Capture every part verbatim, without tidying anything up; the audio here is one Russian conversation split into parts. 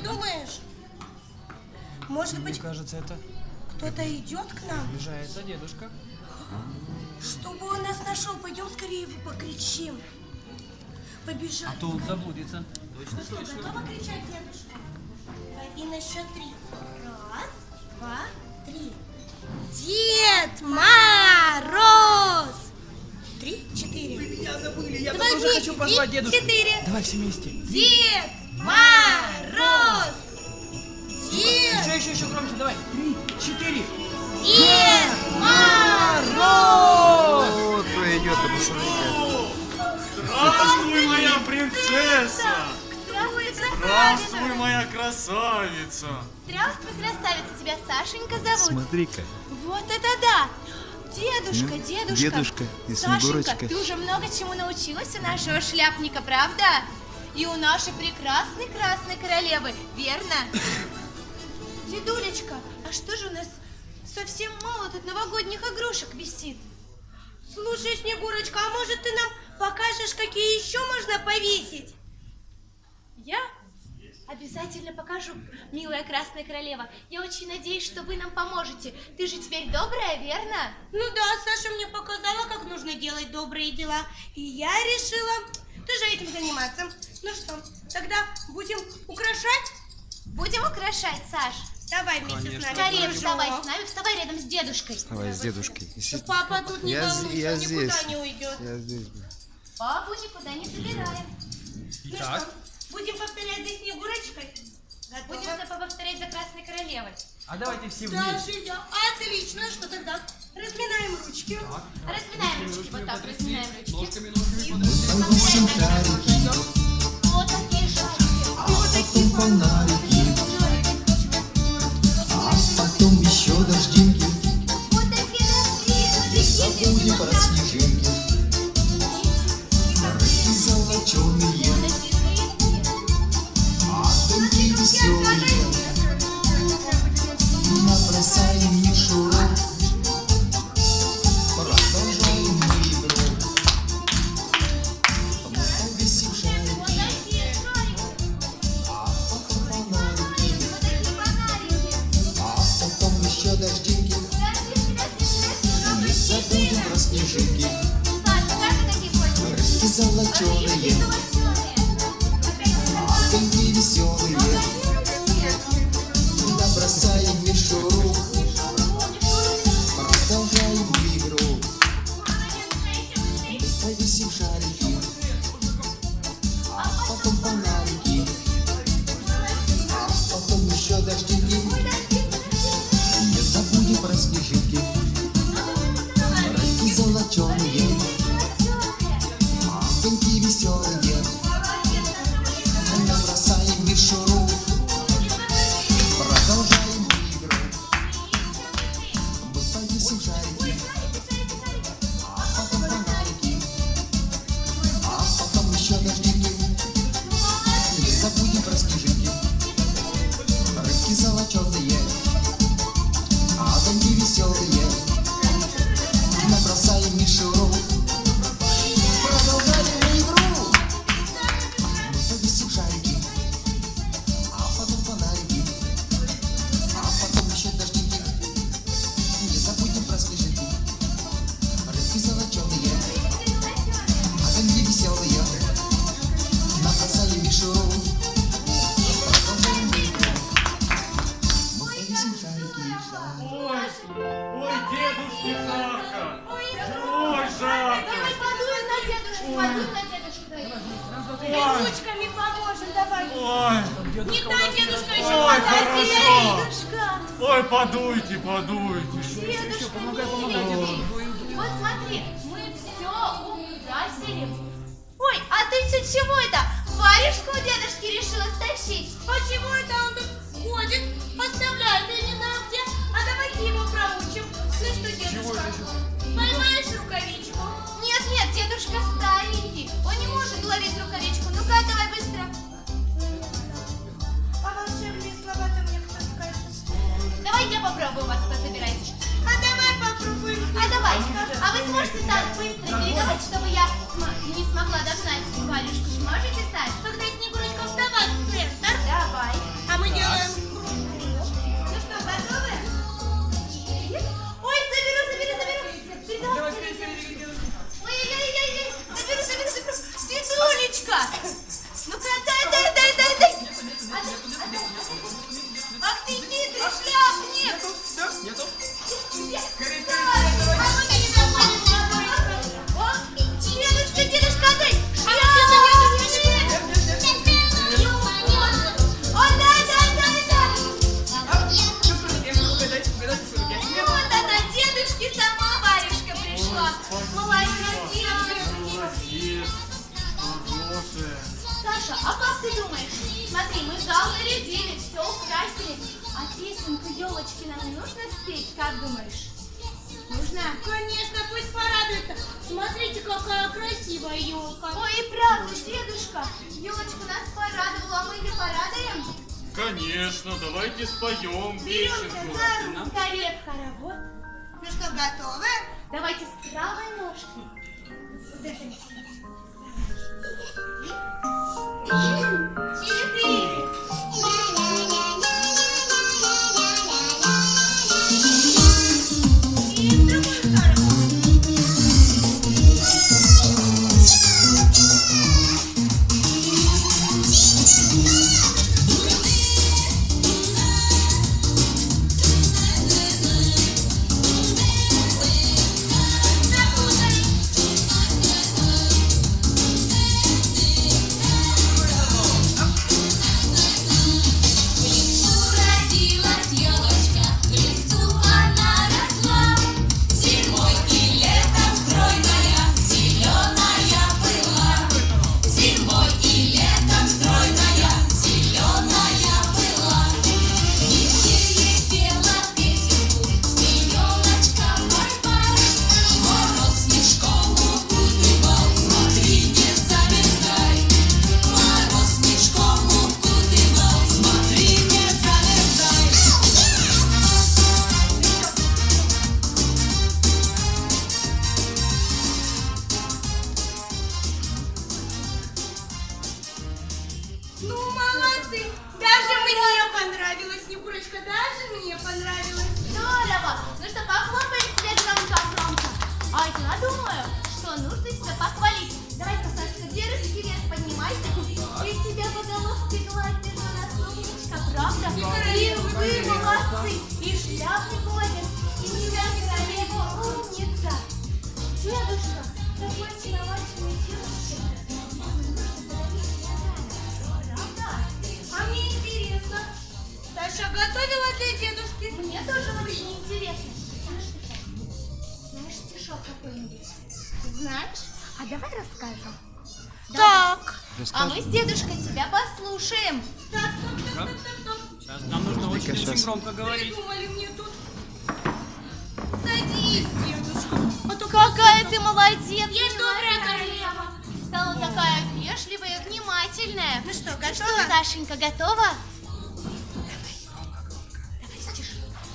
думаешь? Может быть, мне кажется, это кто-то идет к нам? приближается дедушка. Чтобы он нас нашел, пойдем скорее его покричим. Побежали. А то он заблудится. Точно, ну что, готова кричать, дедушка? И на счет три. Раз, два, три. Дед Мороз! Три, четыре. Вы меня забыли, я Давай тоже вместе. хочу позвать Три, дедушку. четыре. Давай все вместе. Дед Мороз! Дед! Еще, еще, еще громче, давай. Три, четыре. Дед Мороз! Вот кто идет, да посмотрите. Здравствуй, моя принцесса! Здравствуй, Здравствуй, красавица! моя красавица! Здравствуй, красавица! Тебя Сашенька зовут? Смотри-ка. Вот это да! Дедушка, Ну, дедушка! дедушка и Сашенька, Снегурочка. ты уже много чему научилась у нашего шляпника, правда? И у нашей прекрасной красной королевы, верно? Дедулечка, а что же у нас совсем мало тут новогодних игрушек висит? Слушай, Снегурочка, а может ты нам покажешь, какие еще можно повесить? Я обязательно покажу, милая красная королева. Я очень надеюсь, что вы нам поможете. Ты же теперь добрая, верно? Ну да, Саша мне показала, как нужно делать добрые дела. И я решила тоже этим заниматься. Ну что, тогда будем украшать? Будем украшать, Саш. Вставай вместе с нами. Скорее Хорошо. вставай с нами, вставай рядом с дедушкой. Давай с дедушкой. Если- Папа тут не Я, з- волнуйся, я он никуда здесь. не уйдет. Я здесь. Папу никуда не забираем. Ну что, будем повторять за Снегурочкой? Будем за- повторять за красной королевой. А давайте все Даже вместе. я. Отлично, что тогда? Разминаем ручки. Разминаем ручки, вот так, разминаем ручки. Ножками, ножками. Вот такие шарики. Вот такие Фонарики, а потом еще дождинки. Вот такие дожди. Забудем про снежинки, рыбки золоченые, а огоньки веселые. Набросаем мишуру, продолжаем мы игру. Мы повесим шарики, а потом фонарики, а потом еще дождинки. Не забудем про снежинки, рыбки золоченые, огоньки веселые. Набросаем мишуру, продолжаем игру. Мы повесим шарики, а потом фонарики, а потом еще дождинки. Не забудем про снежинки, рыбки золоченые, огоньки веселые. Набросаем мишуру, продолжаем игру. Мы повесим шарики, а потом фонарики, а потом еще дождинки. Не забудем про снежинки, рыбки золоченые, огоньки веселые. Набросаем мишуру, продолжаем игру. Мы повесим шарики, а потом фонарики, а потом еще дождинки. Не забудем про снежинки, рыбки золоченые, огоньки веселые. Набросаем мишуру, продолжаем игру. Мы повесим шарики, шарики. Ой, ой, дедушки жарко! Ой, Ой, жарко! давай подуем на дедушку, подуем на дедушку. И ручками поможем, давай. Ой, Не дай, дедушка, еще ой, подожди. хорошо! Дедушка, Ой, подуйте, подуйте! дедушка, помогай, милый. помогай, дедушка. Вот смотри, мы все украсили. Ой, а ты тут чего это? Варежку у дедушки решила стащить? А чего это он тут ходит, оставляет, я не знаю где? А давайте его проучим. Ну что, дедушка, поймаешь рукавичку? Нет, нет, дедушка старенький. Он не может ловить рукавичку. Ну-ка, давай быстро. А волшебные слова-то мне кто скажет? Давай я попробую вас позабирать. А давай попробуем. А давай, а вы сможете так быстро передавать, чтобы я см- не смогла догнать варежку? Сможете, Саш? Тогда, Снегурочка, вставай в центр. Давай. А мы Ну-ка. Ну-ка, дай, дай, дай, дай, дай. Отдай, отдай. Ах ты хитрый шляпник. Все, нету. Дедушка, дедушка, отдай! Шляпник! О, дай, дай, дай, дай! Угадайте, угадайте, что в руке. Вот она, дедушке сама варежка пришла. Молодец, дедушка. Молодец. Хорошая. Саша, а как ты думаешь? Смотри, мы зал нарядили, все украсили. А песенку елочки нам не нужно спеть, как думаешь? Нужно? Конечно, пусть порадуется. Смотрите, какая красивая елка. Ой, и правда, дедушка, елочка нас порадовала, а мы ее порадуем? Конечно, давайте споем песенку. Беремся за скорее в хоровод. Ну что, готовы? Давайте с правой ножки. Вот это. Четыре. И в другую сторону. Ну, молодцы. Даже мне понравилось, Снегурочка, даже мне понравилось. Здорово! Ну что, похлопаем себе громко-громко. А я думаю, что нужно себя похвалить. Давай-ка, Сашка, держи вверх, поднимайся. И себя по головке гладь, ты же у нас умничка, правда? И вы молодцы, и шляпник молодец, и тебя королева умница. Дедушка, такой очаровательный девушка. А мне интересно. Саша готовила для дедушки? Мне тоже очень интересно. Знаешь, что? Знаешь стишок какой-нибудь? Знаешь? А давай расскажем. Так. А мы с дедушкой тебя послушаем. Так, стоп, стоп, стоп, стоп, стоп. Сейчас нам нужно очень, сейчас. очень громко говорить. Придумали мне тут. Садись, дедушка. А то Какая ты молодец! Я добрая королева. Стала такая вежливая, внимательная. Ну что, Ну готова? что, Сашенька, готова? Давай стишок.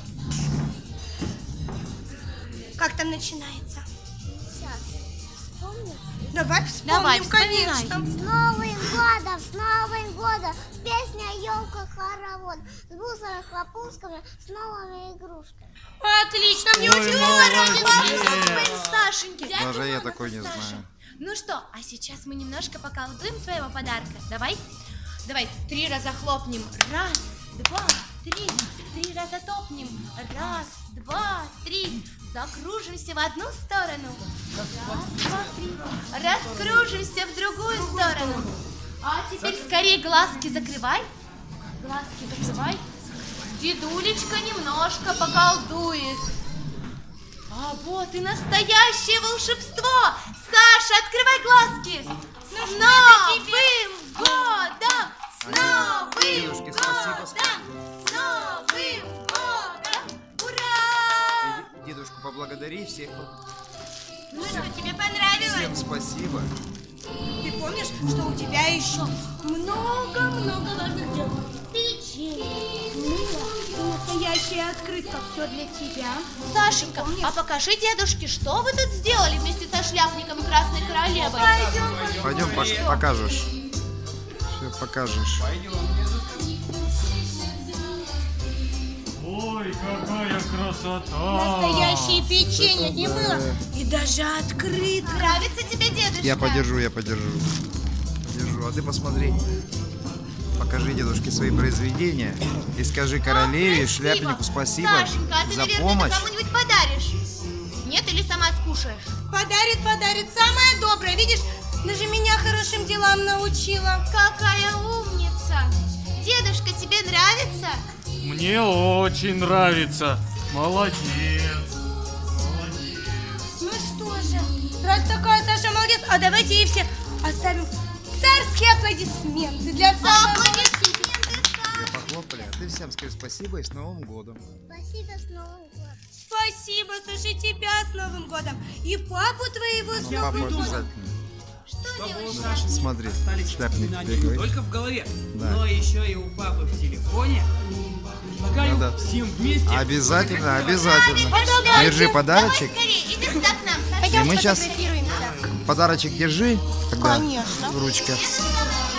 Как там начинается? Помнишь? Давай вспомним, Давай, вспоминай. конечно. С Новым годом, с Новым годом, песня елка хоровод, с бусами, хлопушками, с новыми игрушками. Отлично, мне Ой, очень молодец. понравилось. Сашеньки. Даже я такой не Саша. знаю. Ну что, а сейчас мы немножко поколдуем твоего подарка. Давай, давай, три раза хлопнем. Раз, два, три. Три раза топнем. Раз, два, три. Закружимся в одну сторону. Раз, два, три. Раскружимся в другую сторону. А теперь скорее глазки закрывай. Глазки закрывай. Дедулечка немножко поколдует. А вот и настоящее волшебство! Саша, открывай глазки! С Новым годом! С Новым Девушки, спасибо, годом! С Новым годом! Ура! Д- Дедушку поблагодари всех. Ну что, тебе понравилось? Всем спасибо. Ты помнишь, что у тебя еще много-много важных дел? Печенье, мыло и настоящая открытка. Все для тебя. Сашенька, а покажи дедушке, что вы тут сделали вместе со шляпником и Красной Королевой? Пойдем. Пойдем, пош- покажешь. Все покажешь. Пойдем. Ой, какая красота! Настоящее печенье и мыло. И даже открытка. Нравится тебе дедушка? Я подержу, я подержу. Подержу. Вот ты посмотри. Покажи дедушке свои произведения и скажи королеве и шляпнику спасибо Сашенька, а ты, за наверное, помощь. это кому-нибудь подаришь? Нет, или сама скушаешь? Подарит, подарит. Самое доброе. Видишь, даже меня хорошим делам научила. Какая умница! Дедушка, тебе нравится? Мне очень нравится. Молодец. Молодец. Ну что же, раз такая Саша молодец, а давайте ей все оставим царские аплодисменты для самой Аплодисменты, Тебя похлопали, а ты всем скажи спасибо и с Новым годом. Спасибо, с Новым годом. Спасибо, Саша, и тебя с Новым годом. И папу твоего с Ну, папа Новым годом. обязательно. Что Чтобы делаешь? у Саши Смотри, остались шляпник воспоминания тебе не говорит. только в голове, Да. но еще и у папы в телефоне. Предлагаю Ну да. всем вместе. Обязательно, обязательно. Давайте. Держи подарочек. Скорее, иди сюда к нам, Саша. Пойдем И мы щас- сфотографируемся. Подарочек держи. Тогда Конечно. ручка.